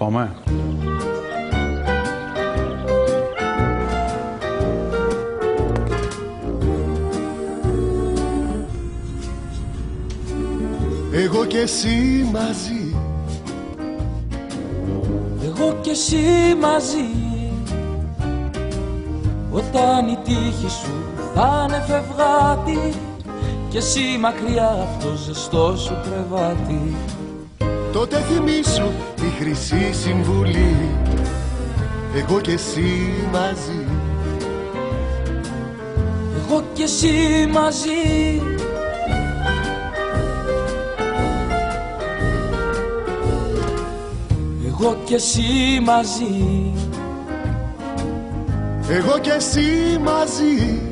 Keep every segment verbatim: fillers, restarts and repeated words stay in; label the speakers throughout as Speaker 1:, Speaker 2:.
Speaker 1: Πάμε.
Speaker 2: Εγώ κι εσύ μαζί,
Speaker 3: εγώ κι εσύ μαζί, όταν η τύχη σου θα είναι φευγάτη κι εσύ μακριά από το ζεστό σου κρεβάτι,
Speaker 2: τότε θυμήσου τη χρυσή συμβουλή. Εγώ κι εσύ μαζί,
Speaker 3: εγώ κι εσύ μαζί, εγώ κι εσύ μαζί,
Speaker 2: εγώ κι εσύ μαζί.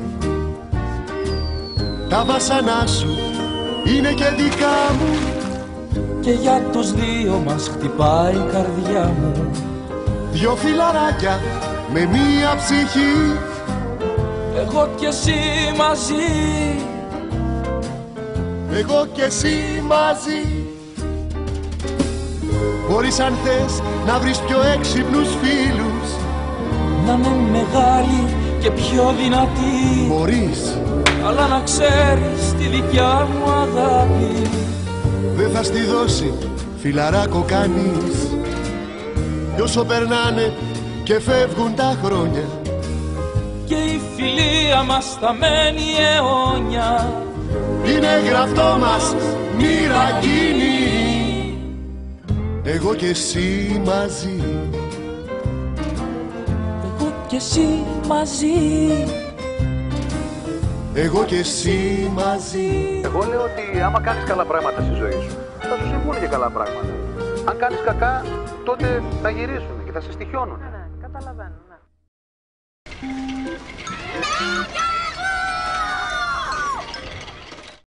Speaker 2: Τα βάσανά σου είναι και δικά μου
Speaker 3: και για τους δύο μας χτυπάει η καρδιά μου.
Speaker 2: Δυο φιλαράκια με μία ψυχή,
Speaker 3: εγώ κι εσύ μαζί,
Speaker 2: εγώ κι εσύ μαζί. Μπορείς αν θες να βρεις πιο έξυπνους φίλους,
Speaker 3: να είναι μεγάλη και πιο δυνατή.
Speaker 2: Μπορείς,
Speaker 3: αλλά να ξέρεις τη δικιά μου αγάπη
Speaker 2: δεν θα στη δώσει φιλαράκο κανείς. Κι όσο περνάνε και φεύγουν τα χρόνια
Speaker 3: και η φιλία μας θα μένει αιώνια,
Speaker 2: είναι γραφτό μας μοίρα κοινή. Εγώ κι εσύ μαζί,
Speaker 3: εγώ κι εσύ μαζί,
Speaker 2: εγώ κι εσύ μαζί.
Speaker 4: Εγώ λέω ότι άμα κάνεις καλά πράγματα στη ζωή σου, θα σου συμβούν και καλά πράγματα. Αν κάνεις κακά, τότε θα γυρίσουν και θα σε στοιχιώνουν.
Speaker 5: Ναι, ναι, καταλαβαίνω.